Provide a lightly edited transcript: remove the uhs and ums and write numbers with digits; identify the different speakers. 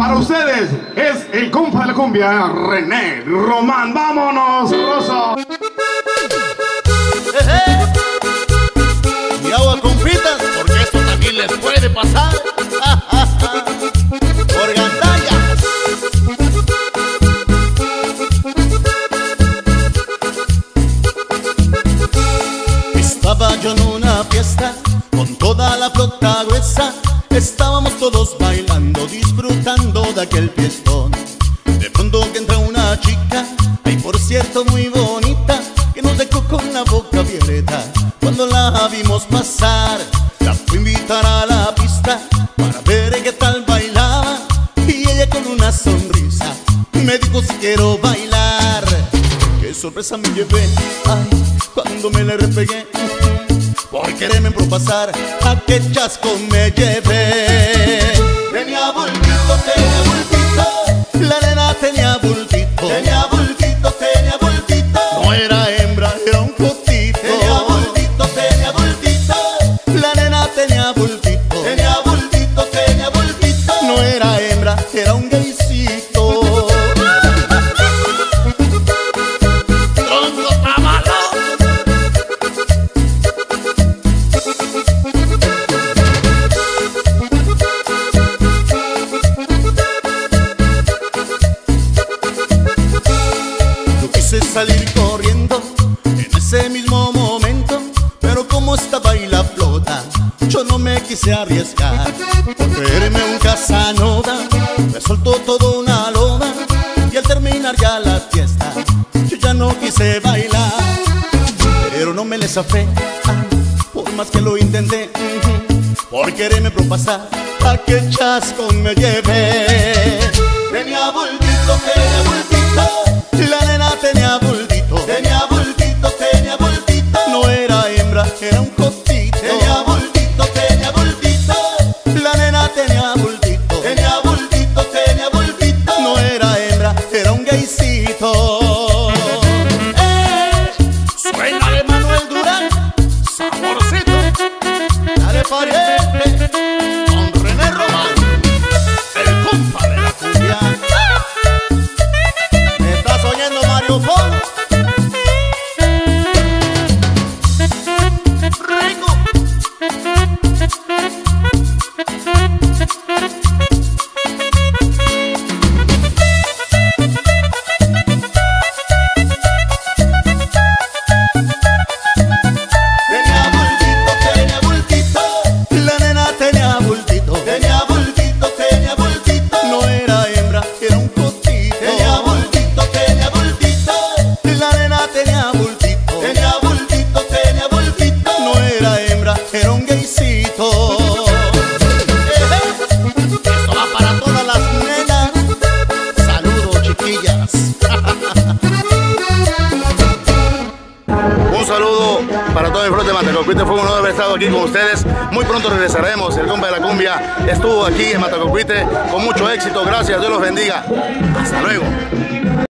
Speaker 1: Para ustedes es el compa de la cumbia, René Román. ¡Vámonos, Rosso!
Speaker 2: Y agua compitas, porque esto también les puede pasar. Por gandallas. Estaba yo en una fiesta con toda la flota gruesa. Estábamos todos bailando, disfrutando de aquel fiestón. De pronto que entra una chica, ay por cierto muy bonita, que nos dejó con la boca abierta. Cuando la vimos pasar, la fui a invitar a la pista para ver qué tal bailaba. Y ella con una sonrisa me dijo si quiero bailar. Qué sorpresa me llevé, ay, cuando me le repegué. Por quererme propasar, a qué chasco me llevé. Tenía bultito, la nena tenía bultito. Tenía bultito, no era hembra, era un cotito. Tenía bultito, la nena tenía bultito. Tenía bultito, no era hembra, era un gaycito. Tronco tamalo. Salir corriendo en ese mismo momento, pero como estaba ahí la flota, yo no me quise arriesgar. Por verme un Casanova, me soltó toda una loba, y al terminar ya la fiesta, yo ya no quise bailar. Pero no me le zafé, por más que lo intenté, por quererme propasar, a qué chasco me llevé. Tenía bultito, la nena tenía bultito. Tenía bultito, no era hembra, era un cotito. Tenía bultito, la nena tenía bultito. Tenía bultito, no era hembra, era un gaycito. Suena de Manuel Durán, saborcito. Dale pariente, con René Román, el compa de la cumbia. Mario Polo. Rico. Tenía bultito, la nena tenía bultito. Tenía bultito, no era hembra, era un cotito. Tenía bultito, la nena tenía bultito. Tenía bultito, no era hembra, era un gaycito. Esto va para todas las nenas. Saludos, chiquillas.
Speaker 3: Un saludo para todo el flote de Matacocuite. Fue un honor haber estado aquí con ustedes. Muy pronto regresaremos. El compa de la cumbia estuvo aquí en Matacocuite con mucho éxito. Gracias, Dios los bendiga. Hasta luego.